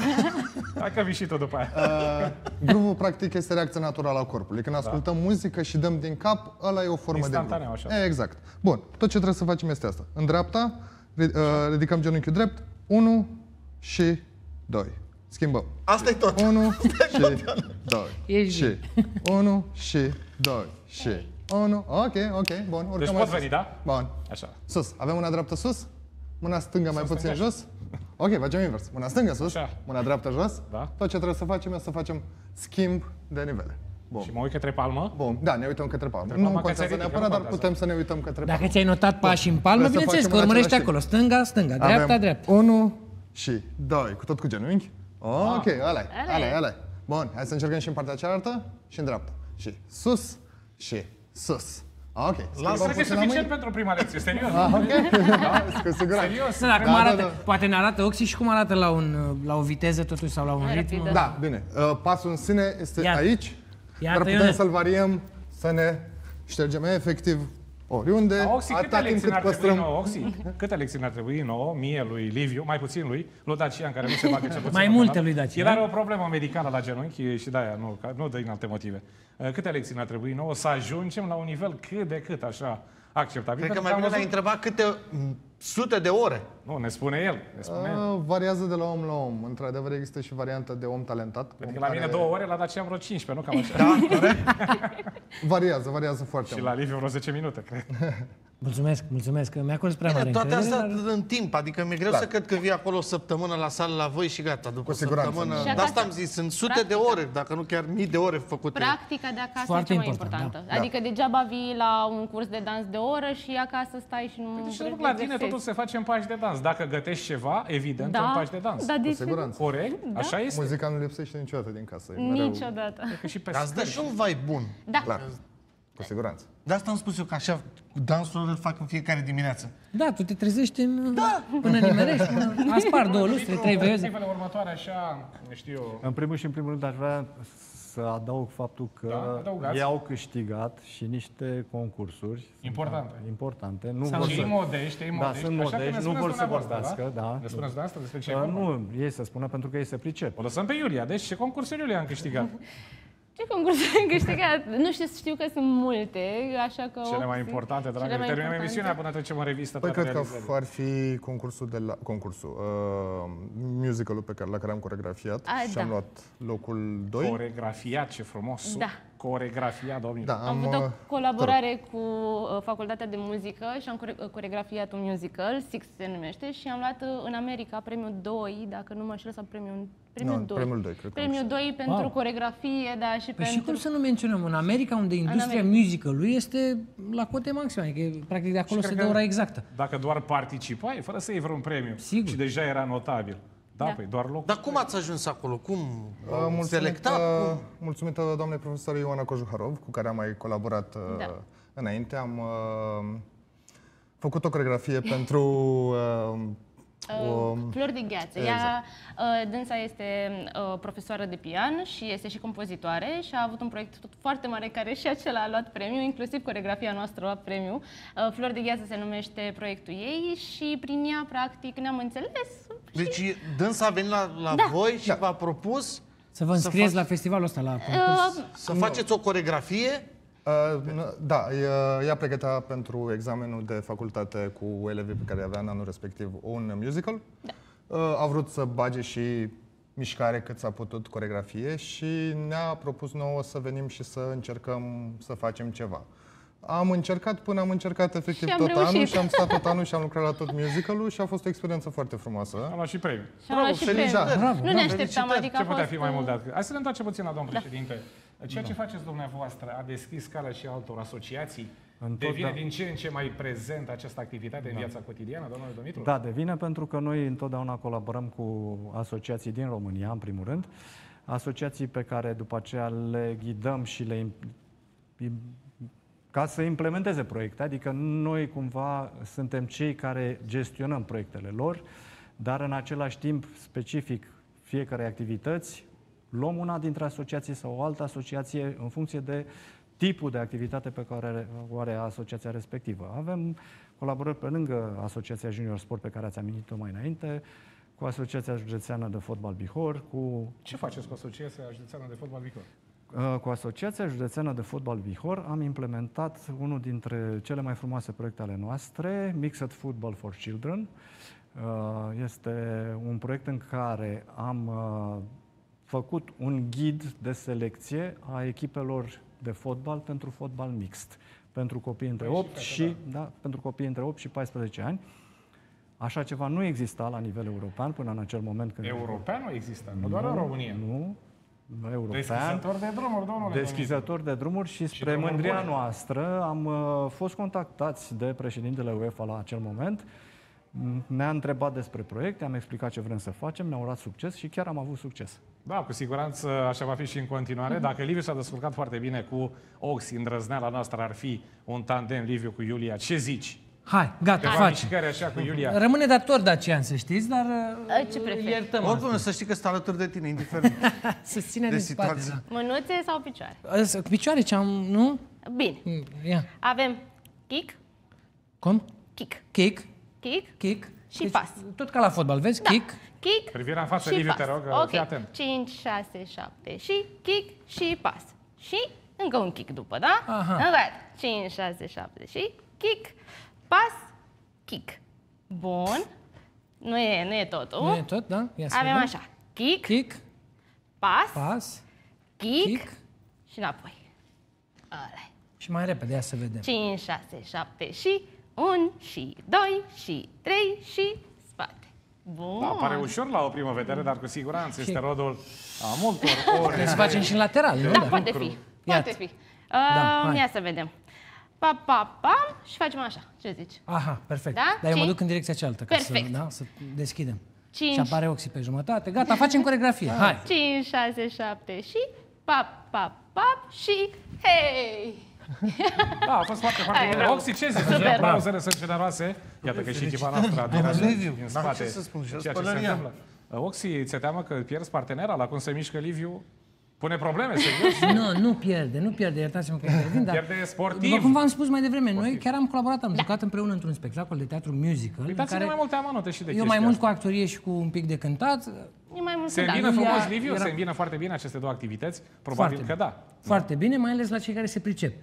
Hai că vii și tu după aia. Uh, groove-ul practic este reacția naturală a corpului. Când ascultăm muzică și dăm din cap, ăla e o formă de Instantaneu, groove. așa. Exact. Bun, tot ce trebuie să facem este asta. În dreapta, ri- uh, ridicăm genunchiul drept, unu și doi. Schimbăm. Asta e tot. unu și doi. Ești Și unu și doi. Și unu. Ok, ok, bun. Urcăm Deci mai pot sus. veni, da? Bun. Așa. Sus. Avem mâna dreaptă sus, mâna stângă mai puțin stânga. jos. Ok, facem invers. Mâna stângă sus, Așa. mâna dreaptă jos. Da. Tot ce trebuie să facem este să facem schimb de nivele. Bun. Și mă uit către palmă. Bun. Da, ne uităm către palmă. palmă Nu că contează ți-ai ridicat, neapărat, nu dar contează. putem să ne uităm către palmă. Dacă ți-ai notat pașii în palmă, Trebuie să bineînțeles că facem în urmărești același acolo. Stânga, stânga, dreapta, Avem dreapta. unu și doi, cu tot cu genunchi. Ok, ăla Ăla ăla e. ăla Bun, hai să încercăm și în partea cealaltă și în dreapta. Și sus și sus. Ok, schimbăm Cred că e puțin la suficient mâini. pentru prima lecție, serios. Ah, ok, da, cu siguranță. Serios. Da, cum Da, arată, da, da. poate ne arată Oxy și cum arată la, un, la o viteză totuși sau la un Mai ritm. rapidă. Da, bine. Uh, Pasul în sine este Iată. aici, Iată, dar putem Ionel. să-l variem, să ne ștergem efectiv oriunde, Oxy, câte atâta timp lecții cât ar trebui păstrăm. nouă, Oxy? Câte lecții ar trebui nouă, mie, lui Liviu, mai puțin lui, lui Dacian, care nu se bagă cel puțin. Mai la multe canal. lui Dacian. El are o problemă medicală la genunchi și de-aia, nu, ca- nu din alte motive. Uh, Câte lecții ar trebui nouă să ajungem la un nivel cât de cât așa acceptabil? Cred că Pentru mai am bine l-ai văzut- întrebat câte m, sute de ore. Nu, ne spune el. Ne spune el. Uh, variază de la om la om. Într-adevăr, există și varianta de om talentat. Pentru om că la mine care- două ore, la Dacian vreo cincisprezece, nu cam așa. Da, corect? Variază, variază foarte Și mult. la Liviu vreo zece minute, cred. Mulțumesc, mulțumesc, că mi-a curs prea mare Bine, toate încredere, astea dar- în timp, adică mi-e greu Clar. să cred că vii acolo o săptămână la sală la voi și gata, după Cu o siguranță. săptămână. Și De acasă. asta am zis, sunt sute Practică. de ore, dacă nu chiar mii de ore făcute. Practica de acasă Foarte e cea mai important, importantă. da. Adică degeaba vii la un curs de dans de o oră și acasă stai și nu Deci vrei nu, să la tine exersezi. totul se face în pași de dans. Dacă gătești ceva, evident, Da, în pași de dans. da, de ce? siguranță. Corect? Așa este. Muzica nu lipsește niciodată din casă. E mereu- Niciodată. Că și pe Dar îți dă și un vibe bun. Da. Clar. Cu siguranță. De asta am spus eu că așa dansul îl fac în fiecare dimineață. Da, tu te trezești în, da. până nimerești, până aspar două lustre, trei veiuze. Obiectivele următoare, așa, știu eu, În primul și în primul rând aș vrea să adaug faptul că Da, adăugați. ei au câștigat și niște concursuri Importante. importante. Nu Sau vor și să... ei modești, ei Da, modești. sunt Așa că modești, ne nu spuneți vor să dumneavoastră, vorbească, da. Ne spuneți dumneavoastră despre ce Uh, e vorba? Nu, ei să spună pentru că ei se pricep. O lăsăm pe Iulia. Deci ce concursuri Iulia am câștigat? Ce concursuri am câștigat? Nu știu, știu că sunt multe, așa că... Cele mai opt- importante, cele dragă. mai Terminăm importante. emisiunea până trecem în revistă Păi toate cred că realizările. ar fi concursul, de la, concursul uh, musicalul pe care, la care am coregrafiat A, și da. am luat locul doi. Coregrafiat, ce frumos. Da. Coregrafiat, domnule. Da, Am am, avut o uh, colaborare cu uh, Facultatea de Muzică și am core- coregrafiat un musical, Six se numește, și am luat uh, în America premiul doi, dacă nu mă înșel, sau premiul, premiul Nu, doi. premiul doi, cred că am Premiul doi pentru Wow. coregrafie, da, și Păi și pentru... cum să nu menționăm, în America, unde industria America. musicalului este la cote maxime, adică practic de acolo Și se cred dă că- ora exactă. Dacă doar participai, fără să iei vreun premiu, Sigur. și deja era notabil. Da, Da. păi doar locul. Dar cum ați ajuns acolo? Cum? Uh, Selectat? mulțumită, Cum? mulțumită doamnei profesor Ioana Cojuharov, cu care am mai colaborat uh, Da. înainte. Am uh, făcut o coreografie pentru uh, o... Uh, Flor de Gheață. Exact. Ea, uh, dânsa este uh, profesoară de pian și este și compozitoare și a avut un proiect tot foarte mare care și acela a luat premiu, inclusiv coreografia noastră a luat premiu. Uh, Flor de Gheață se numește proiectul ei și prin ea, practic, ne-am înțeles. Deci dânsa a venit la, la Da. voi și v-a propus Să vă Să înscrieți faci- la festivalul ăsta, la concurs. Uh, să faceți o coregrafie. Uh, n- da, ea, ea pregătea pentru examenul de facultate cu elevii pe care avea în anul respectiv un musical. Da. Uh, a vrut să bage și mișcare cât s-a putut, coregrafie, și ne-a propus nouă să venim și să încercăm să facem ceva. Am încercat până am încercat efectiv Și am tot reușit. anul și am stat tot anul și am lucrat la tot musicalul și a fost o experiență foarte frumoasă. Am luat și premiu. și am luat și premiu. felicitări. Bravo, Nu ne bravo. așteptam, felicitări. adică Ce a putea fost... fi mai mult de uh, atât? Hai să ne întoarcem puțin la domnul președinte. Ceea ce faceți dumneavoastră a deschis calea și altor asociații. Devine din ce în ce mai prezent această activitate în viața cotidiană, domnule Dumitru? Da, devine pentru că noi întotdeauna colaborăm cu asociații din România, în primul rând, asociații pe care după aceea le ghidăm și le im- im- ca să implementeze proiecte, adică noi cumva suntem cei care gestionăm proiectele lor, dar în același timp specific fiecare activități, luăm una dintre asociații sau o altă asociație în funcție de tipul de activitate pe care o are asociația respectivă. Avem colaborări pe lângă Asociația Junior Sport pe care ați amintit-o mai înainte, cu Asociația Județeană de Fotbal Bihor, cu Ce faceți cu Asociația Județeană de Fotbal Bihor? Uh, Cu Asociația Județeană de Fotbal Bihor am implementat unul dintre cele mai frumoase proiecte ale noastre, Mixed Football for Children. Uh, Este un proiect în care am uh, făcut un ghid de selecție a echipelor de fotbal pentru fotbal mixt, pentru copii între Păi și opt fete, și, da, pentru copii între opt și paisprezece ani. Așa ceva nu exista la nivel european până în acel moment când... European nu există, nu doar în România. Nu, nu european. Deschizător de drumuri, domnule Dumitru. Deschizător de drumuri și spre drumuri mândria bune. noastră am uh, fost contactați de președintele UEFA la acel moment. M- Ne-a întrebat despre proiecte, am explicat ce vrem să facem, ne-a urat succes și chiar am avut succes. Da, cu siguranță așa va fi și în continuare. Dacă Liviu s-a descurcat foarte bine cu Oxy, îndrăzneala noastră ar fi un tandem Liviu cu Iulia. Ce zici? Hai, gata, Câteva facem. mișcări așa cu Iulia. Rămâne dator Dacian, să știți, dar Uh, ce preferi? iertăm Oricum, asta. să știi că stă alături de tine, indiferent. Susține de din spate, situație. da. Mânuțe sau picioare? Ăsta, cu picioare ce am, nu? Bine. Mm, Ia. Avem kick, Cum? kick, Kick, kick, kick. Și pas. Tot ca la fotbal, vezi? Da. Kick. Kick Privirea în față, și Liviu, pas. te rog, Ok. fii atent. cinci, șase, șapte și kick și pas. Și încă un kick după, da? Aha. Încă o dată. cinci, șase, șapte și kick, pas, kick. Bun. Nu e, nu e totul. Nu e tot, da? Ia să Avem vedem. așa. Kick, Kick, pas, pas, kick, kick. și înapoi. Ăla. Și mai repede, ia să vedem. cinci, șase, șapte și unu și doi și trei și spate. Bun. Da, pare ușor la o primă vedere, dar cu siguranță este rodul a multor ore. Trebuie să facem și în lateral, nu? Da, Da. poate fi. Iată. Poate fi. Da, Uh, hai. ia să vedem. Pa, pa, pam și facem așa. Ce zici? Aha, perfect. Da? Dar eu mă Cinci. duc în direcția cealaltă, ca să, Perfect. da, să deschidem. Cinci. Și apare Oxy pe jumătate. Gata, facem coregrafie. Hai. cinci, șase, șapte și pap, pap, pap și hei! Da, a fost foarte, foarte bine. Oxy, ce zici? Aplauzele sunt generoase. Iată că și echipa noastră admirează din spate. Ce să spun, și ceea ce se spălăria. întâmplă. Oxy, ți-e teamă că pierzi partenera la cum se mișcă Liviu? Pune probleme, serios? Nu, nu pierde, nu pierde, iertați-mă că intervin, dar... Pierde sportiv. După cum v-am spus mai devreme, noi chiar am colaborat, am jucat împreună într-un spectacol de teatru musical, în Uitați-ne care mai multe amănunte și de eu chestia mai mult asta. cu actorie și cu un pic de cântat. E mai mult Se da. îmbină Ea frumos, Liviu? era- Se îmbină foarte bine aceste două activități? Probabil Foarte că da. Foarte bine, mai ales la cei care se pricep.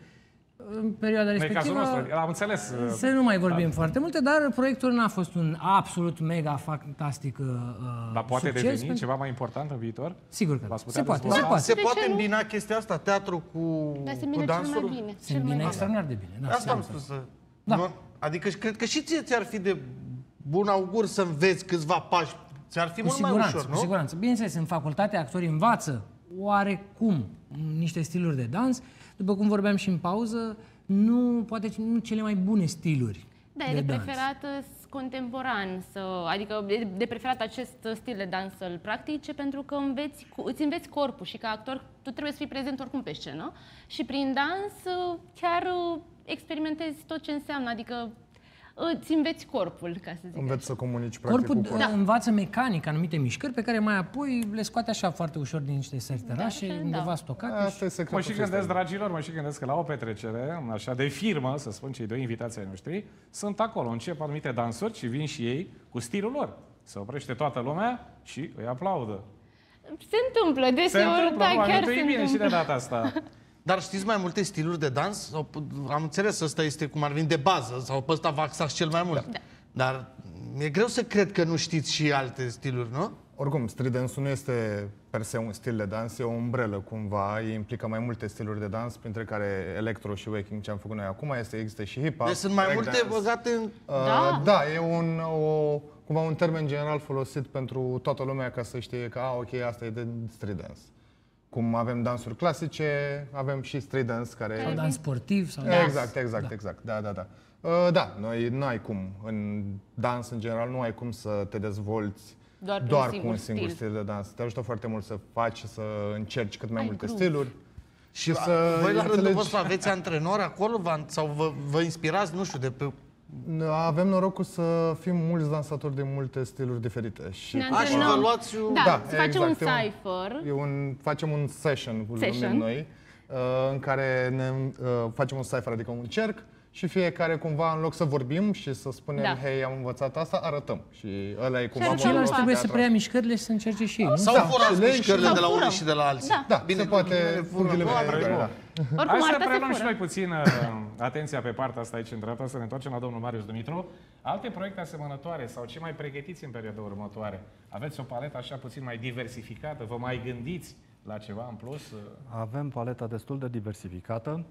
În perioada Nu e cazul respectivă, nostru, am înțeles. uh, să nu mai vorbim foarte multe, dar proiectul n-a fost un absolut mega fantastic uh, Dar poate succes. deveni pentru- ceva mai important în viitor? Sigur că da. V-ați putea Se poate, se dezvolta? poate. Se De poate ce nu? îmbina chestia asta, teatru cu, Dar se cu bine cel mai dansul? bine. Se cel mai îmbină bine. extraordinar de bine. Da, Asta am sigur. spus. Să... Da. Nu? Adică și cred că și ție ți-ar fi de bun augur să înveți câțiva pași. Ți-ar fi Cu mult mai siguranță, ușor, cu nu? siguranță. Bineînțeles, în facultate actorii învață oarecum niște stiluri de dans. După cum vorbeam și în pauză, nu poate nu cele mai bune stiluri Da, de e de dans. preferat uh, contemporan, să, adică de, de preferat acest uh, stil de dans să-l practice, pentru că înveți, cu- îți înveți corpul și ca actor tu trebuie să fii prezent oricum pe scenă și prin dans uh, chiar uh, experimentezi tot ce înseamnă, adică uh, îți înveți corpul, ca să zic Înveți așa. să comunici practic Corpul cu corpul. da. învață mecanic anumite mișcări pe care mai apoi le scoate așa foarte ușor din niște serterașe, Da, undeva da. stocate. Asta e Mă secretul și gândesc, festivalului. dragilor, mă și gândesc că la o petrecere, așa de firmă, să spun, cei doi invitații ai noștri, sunt acolo, încep anumite dansuri și vin și ei cu stilul lor. Se oprește toată lumea și îi aplaudă. Se întâmplă, Se deseori, întâmplă, da, probabil, chiar tu se e bine și întâmplă. de data asta. Dar știți mai multe stiluri de dans? Sau, p- am înțeles, ăsta este cum ar veni de bază, sau pe ăsta vă axați cel mai mult. Da. Dar e greu să cred că nu știți și alte stiluri, nu? Oricum, street dance-ul nu este per se un stil de dans, e o umbrelă cumva, e implică mai multe stiluri de dans, printre care electro și waking, ce am făcut noi acum, este, există și hip-hop, Deci sunt mai multe breakdance. băgate în... Uh, Da. da, e un, o, cumva un termen general folosit pentru toată lumea ca să știe că, a, ok, asta e de street dance. Cum avem dansuri clasice, avem și street dance care... Sau dans sportiv. Sau Exact, exact, exact, da, da, da. Uh, da, noi nu ai cum, în dans în general, nu ai cum să te dezvolți Doar pe un doar singur cu un singur stil. stil de dans. Te ajută foarte mult să faci, să încerci cât mai Ai multe groove. stiluri și să Voi la rândul înțelegi. vostru aveți antrenori acolo v- sau vă, vă inspirați, nu știu, de pe... Avem norocul să fim mulți dansatori de multe stiluri diferite. Și Ne A, și vă antrenăm. luați... Da, Da, să facem exact, un e un- cipher. E un, facem un session, îl Session. numim noi, uh, în care ne uh, facem un cipher, adică un cerc, și fiecare cumva, în loc să vorbim și să spunem, Da. hei, am învățat asta, arătăm. Și ăla e cumva arătăm modul Ceilalți nostru trebuie de să a preia mișcările și să încerce și ei. Nu? Sau Da, furați și lei și- mișcările Sau de la unii furăm. și de la alții. Da. Da, Bine, se poate ghilimele furăm, cu ghilimele, Doamne, da, da. da. Oricum, Hai să arta se preluăm și fură. noi puțin uh, atenția pe partea asta aici în dreapta, să ne întoarcem la domnul Marius Dumitru. Alte proiecte asemănătoare sau ce mai pregătiți în perioada următoare? Aveți o paletă așa puțin mai diversificată? Vă mai gândiți la ceva în plus? Avem paleta destul de diversificată.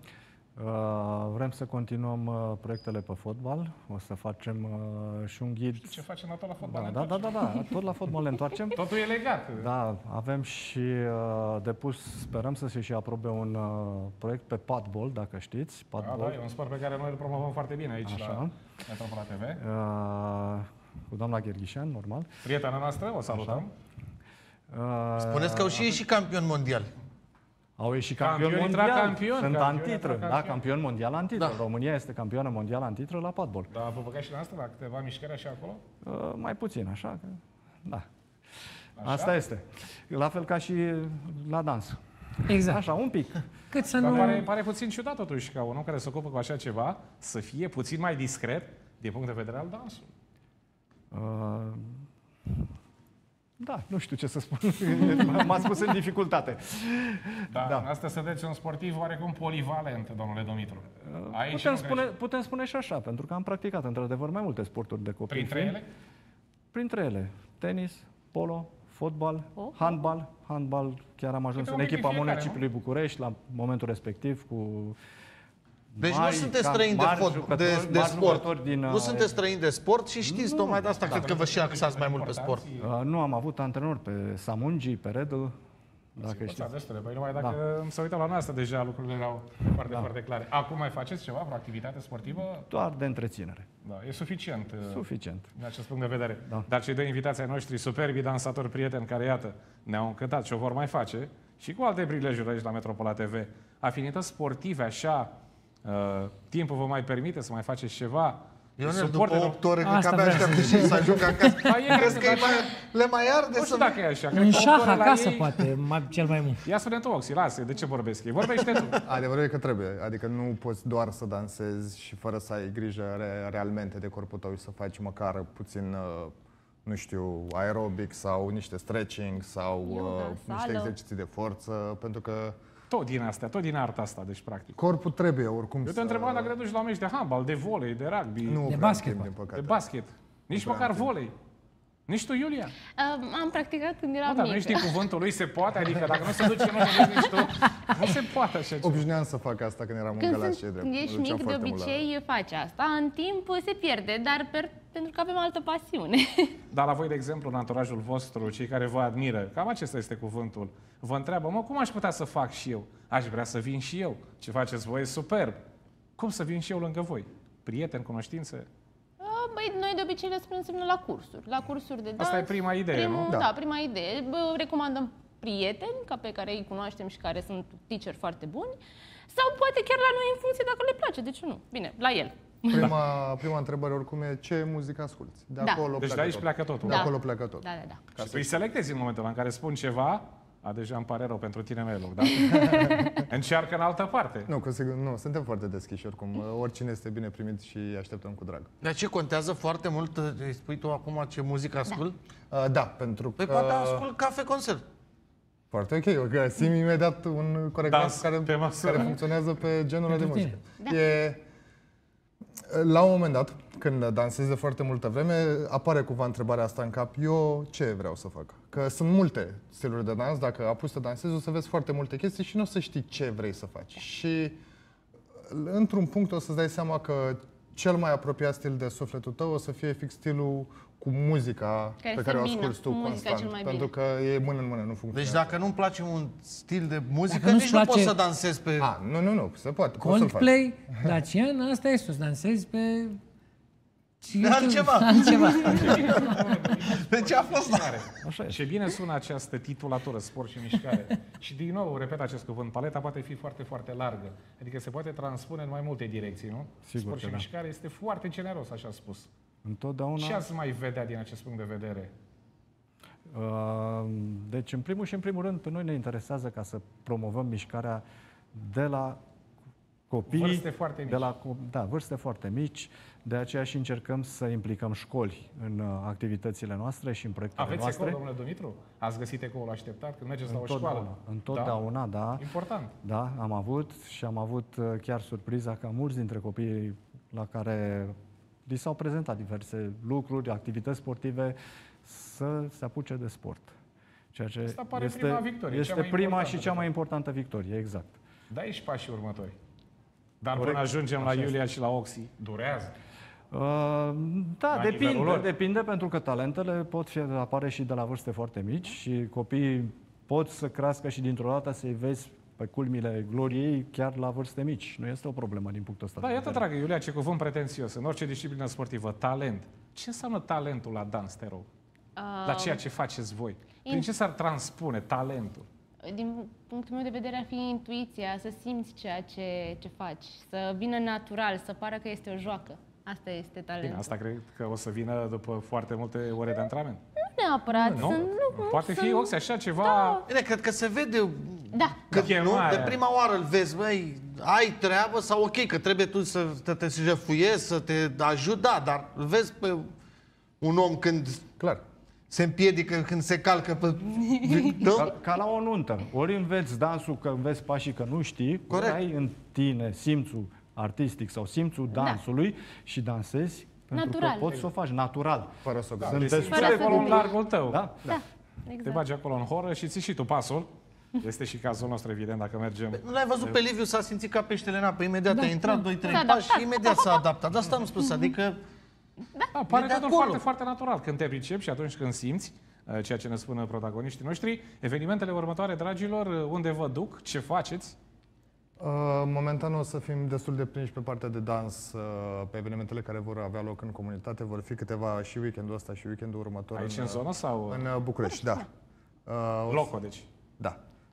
Uh, Vrem să continuăm uh, proiectele pe fotbal. O să facem uh, și un ghid. Ce facem la tot la fotbal? Da, Ne da, da, întoarcem. da, da, tot la fotbal le întoarcem. Totul e legat. Da, avem și uh, depus, sperăm să se și aprobe un uh, proiect pe padball, dacă știți. Da, Padball. da, e un sport pe care noi îl promovăm foarte bine aici Așa. la Metropola T V. Uh, cu doamna Gherghișan, normal. Prietena noastră, o salutăm. Uh, Spuneți că au și ei și campioni mondiali. Au ieșit Campioni campion intra mondial. campion, Sunt campioni antitră, intra da, campion. campion mondial antitră. Da. România este campioană mondială antitră la padball. Da, vă băgați și la asta la câteva mișcări așa acolo? Uh, mai puțin, așa că, da. Așa? Asta este. La fel ca și la dans. Exact. Așa, un pic. Cât să Dar nu... pare, pare puțin ciudat totuși ca un om care se ocupă cu așa ceva să fie puțin mai discret din punct de vedere al dansului. Uh, da, nu știu ce să spun. M-ați spus în dificultate. Da, Da. asta sunteți un sportiv oarecum polivalent, domnule Dumitru. Aici Putem nu spune, greșim. putem spune și așa, pentru că am practicat într-adevăr mai multe sporturi de copii. Printre ele? Printre ele, tenis, polo, fotbal, Oh. handbal. Handbal, chiar am ajuns Câte în un pic echipa fiecare, municipiului București la momentul respectiv cu Deci nu mari, sunteți cam străini de, mari fot, jucători, de, de mari sport. jucători din, Nu uh, sunteți străini de sport și știți tocmai de asta. Cred că vă și axați mai mult pe sport. Uh, nu am avut antrenori pe Samungi, pe Redl, dacă știți. Știți. Destule. Păi numai dacă Da. da. se uită la noastră, deja lucrurile erau foarte, da. foarte clare. Acum mai faceți ceva, o activitate sportivă? Doar de întreținere. Da, e suficient. uh, Suficient. Din acest punct de vedere. Da. Dar cei doi invitații ai noștri, superbi dansatori prieteni, care, iată, ne-au încântat și o vor mai face, și cu alte prilejuri aici la Metropola T V, afinități sportive, așa, Uh, timpul vă mai permite să mai faceți ceva? Ionel, după Suporterul- opt ore, cred că Asta abia vreau așteaptă să și să ajungă acasă. Ba, e Crezi că dar îi mai, le mai arde Nu să... știu dacă e așa. Cred În că opt șah ore la acasă, ei- poate, mai, cel mai mult. Ia spune tu, Oxy, lasă, de ce vorbesc ei? Vorbește tu. Adevărul e că trebuie, adică nu poți doar să dansezi și fără să ai grijă re- realmente de corpul tău și să faci măcar puțin, uh, nu știu, aerobic sau niște stretching sau Yoga, uh, niște sală. exerciții de forță, pentru că Tot din astea, tot din arta asta, deci practic. corpul trebuie oricum Eu te să... întrebam dacă te duci la meci de handbal, de volei, de rugby, Nu De prea basket, timp, din poate. păcate. de basket. Nici prea măcar am timp. volei. Nici tu, Iulia. Uh, am practicat când Mă, eram dar nu mică. știi cuvântul lui se poate? Adică dacă nu se duce, nu te duci nici tu. Nu se poate așa ceva. Obișnuiam să fac asta când eram în Când Galați, sunt, e drept. Mă ești duceam mic, de foarte mult la- obicei faci asta. În timp se pierde, dar per, pentru că avem altă pasiune. Dar la voi, de exemplu, în anturajul vostru, cei care vă admiră, cam acesta este cuvântul, vă întreabă, mă, cum aș putea să fac și eu? Aș vrea să vin și eu. Ce faceți voi e superb. Cum să vin și eu lângă voi? Prieteni, cunoștințe? Uh, Băi, noi de obicei le spunem să vină la cursuri. La cursuri de dans. Asta e prima idee, primul, nu? Da. Da. da, prima idee. Bă, recomandăm prieteni, ca pe care îi cunoaștem și care sunt teacher foarte buni. Sau poate chiar la noi în funcție dacă le place, de ce nu? Bine, la el. Prima, prima întrebare oricum e ce muzică asculti. De Da. acolo Deci de pleacă aici tot. pleacă totul. De Da. acolo pleacă tot. Da, da, da. Ca să îi selectezi în momentul în care spun ceva, a, deja îmi pare rău pentru tine, Melo, da? Încearcă în altă parte. Nu, cu sigur, nu, suntem foarte deschiși oricum. Oricine este bine primit și așteptăm cu drag. Dar ce contează foarte mult, îi spui tu acum ce muzică ascult? Uh, da, pentru Păi că... poate ascult cafe concert. Foarte ok, eu găsim imediat un coregraf Dans care, pe măsură. care funcționează pe genul de Pentru muzică. tine. E, la un moment dat, când dansezi de foarte multă vreme, apare cumva întrebarea asta în cap, eu ce vreau să fac? Că sunt multe stiluri de dans, dacă apuci să dansezi, o să vezi foarte multe chestii și nu o să știi ce vrei să faci. Și într-un punct o să-ți dai seama că cel mai apropiat stil de sufletul tău o să fie fix stilul cu muzica Care pe se care o îmbină, asculti tu cu muzica constant. cel mai Pentru bine. că e mână în mână, nu funcționează. Deci dacă nu-mi place un stil de muzică, Dacă nu-ți nici nu place- pot să dansez pe... A, nu, nu, nu, se poate, poți să-l faci. Coldplay, Dacian, asta e să dansezi pe... De altceva. altceva. Deci a fost... Așa e. Ce bine sună această titulatură, sport și mișcare. Și din nou, repet acest cuvânt, paleta poate fi foarte, foarte largă. Adică se poate transpune în mai multe direcții, nu? Sigur Sport că și da. mișcare este foarte generos, așa spus. Întotdeauna... Ce ați mai vedea din acest punct de vedere? Uh, Deci, în primul și în primul rând, pe noi ne interesează ca să promovăm mișcarea de la copii, Vârste foarte mici. de la, co- da, vârste foarte mici, de aceea și încercăm să implicăm școli în uh, activitățile noastre și în proiectele Aveți noastre. ecou, domnule Dumitru? Ați găsit ecoul așteptat când mergeți la o Întotdeauna, școală? întotdeauna, da. Da? Important. Da, am avut și am avut uh, chiar surpriza ca mulți dintre copiii la care li s-au prezentat diverse lucruri, activități sportive, să se apuce de sport. Ceea ce Asta pare este, prima victorie, este cea mai prima importantă, și de cea mai fapt. importantă victorie, exact. Da, și pașii următori. Dar Corect. până ajungem la Așa Iulia și la Oxy, durează. Uh, da, La nivelul depinde, lor. depinde, pentru că talentele pot fi apare și de la vârste foarte mici și copiii pot să crească și dintr-o dată să-i vezi pe culmile gloriei chiar la vârste mici. Nu este o problemă din punctul ăsta Da, de iată, vedere. dragă Iulia, ce cuvânt pretențios. În orice disciplină sportivă, talent. Ce înseamnă talentul la dans, te rog? La ceea ce faceți voi? Prin in- ce s-ar transpune talentul? Din punctul meu de vedere ar fi intuiția, să simți ceea ce, ce faci, să vină natural, să pară că este o joacă. Asta este talentul. Bine, asta cred că o să vină după foarte multe ore de antrenament. Nu neapărat, Nu? sunt, nu, Poate sunt, fi, Oxy, așa ceva... Bine, cred că se vede Da, că Da. nu, de Chemarea. prima oară îl vezi, băi, ai treabă sau ok, că trebuie tu să te, te jefuiezi, să te ajut, da, dar îl vezi pe un om când Clar. se împiedică, când se calcă pe... Nu? Ca, ca la o nuntă. Ori înveți dansul, că înveți pașii, că nu știi, Corect. ori ai în tine simțul artistic sau simțul dansului și dansezi pentru Natural. că poți să o faci natural. Fără să o Da, găsești. te Sunt simți Fără să acolo în te- largul tău. Da? da, Te exact. bagi acolo în horă și ții și tu pasul. Este și cazul nostru, evident, dacă mergem... Nu l-ai văzut pe Liviu, s-a simțit ca peștele în apă, imediat Da, a intrat, da. doi, trei S-a pași adaptat. și imediat s-a adaptat. Asta am spus, adică... Da, pare E de totul acolo. foarte, foarte natural când te pricepi și atunci când simți uh, ceea ce ne spun protagoniștii noștri. Evenimentele următoare, dragilor, uh, unde vă duc, ce faceți? Uh, momentan o să fim destul de prinși pe partea de dans uh, pe evenimentele care vor avea loc în comunitate. Vor fi câteva și weekendul ăsta și weekendul următor. Aici în, în zonă sau În uh, București, da. Uh, o să- Loco, deci? Da.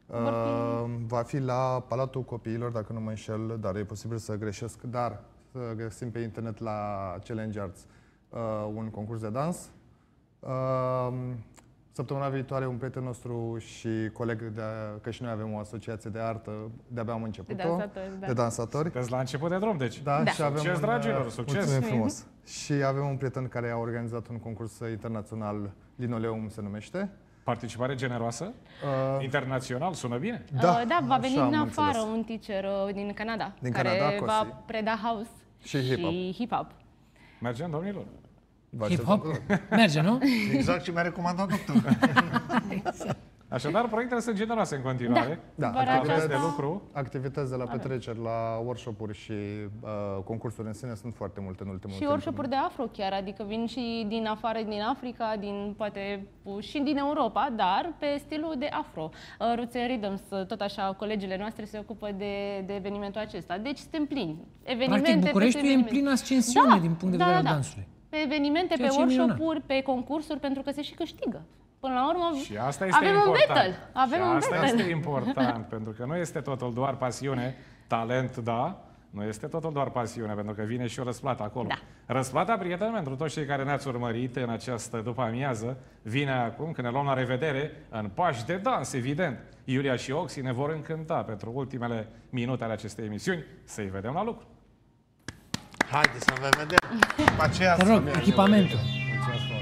Uh, va fi la Palatul Copiilor, dacă nu mă înșel, dar e posibil să greșesc, dar să găsim pe internet la Challenge Arts uh, un concurs de dans. Uh, Săptămâna viitoare un prieten nostru și coleg, de, că și noi avem o asociație de artă, de-abia am început-o, De dansatori, da. de dansatori. Sunteți la început de drum, deci. Da, Da. și avem Succes, un, dragilor, succes! Mulțumim frumos! Și avem un prieten care a organizat un concurs internațional, Linoleum se numește. Participare generoasă? Uh, Internațional, sună bine? Da, Uh, da, va veni așa am din afară înțeles. un teacher uh, din Canada, Din care Canada, va Cosi. preda house Și hip-hop. și hip-hop. Mergem, domnilor? vă Hip-hop? așteptăm. Merge, nu? Exact ce mi-a recomandat doctorul. Așadar, proiectele sunt generoase în continuare. Da, Vara activități, de aceasta- lucru. activități de la petreceri, la workshop-uri și uh, concursuri în sine sunt foarte multe în ultimul Și timp. workshop-uri de afro chiar, adică vin și din afară, din Africa, din poate și din Europa, dar pe stilul de afro. Uh, Roots and Rhythms, tot așa, colegile noastre se ocupă de, de evenimentul acesta. Deci suntem plini. Evenimente Practic, Bucureștiul peste e în evenimente. plină ascensiune Da, din punct de da, vedere da, al da. dansului. Pe evenimente, Ceea pe ce e minunat. workshop-uri, pe concursuri, pentru că se și câștigă. Până la urmă, Și asta este avem important. un battle. Avem și un asta battle. este important, pentru că nu este totul doar pasiune, talent, da, nu este totul doar pasiune, pentru că vine și o răsplată acolo. Da. Răsplata, prieteni, pentru toți cei care ne-ați urmărit în această după-amiază, vine acum, când ne luăm la revedere, în pași de dans, evident. Iulia și Oxy ne vor încânta pentru ultimele minute ale acestei emisiuni. Să-i vedem la lucru. Haide să vă vedem. După aceea Te să rog, mergem. echipamentul. Mulțumesc frumos.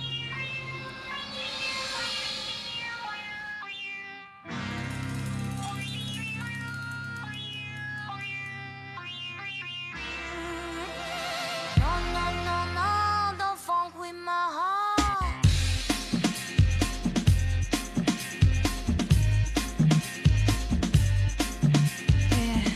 No, no, no, no, don't funk with my heart. Yeah.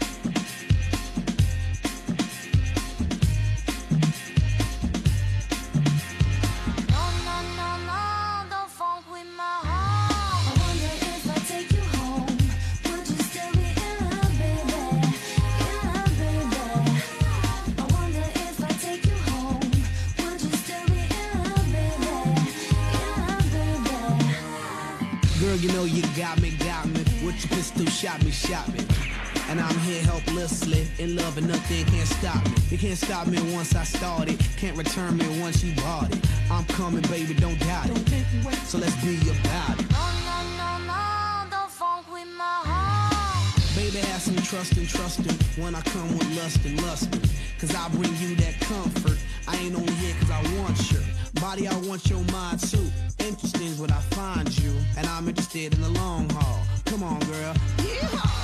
No, no, no, no, don't funk with my heart. I wonder if I take you home, would you still be in love, baby? In love, baby. I wonder if I take you home, would you still be in love, baby? In love, baby. Girl, you know you got me, got me. With your pistol, shot me, shot me. And I'm here helplessly, in love and nothing can't stop me. You can't stop me once I started, can't return me once you bought it. I'm coming, baby, don't doubt it. So let's be about it. No, no, no, no, don't funk with my heart. Baby, have some trust and trusting when I come with lust and lusting. Cause I bring you that comfort. I ain't only here cause I want your body, I want your mind too. Interesting is what I find you, and I'm interested in the long haul. Come on, girl. Yeehaw!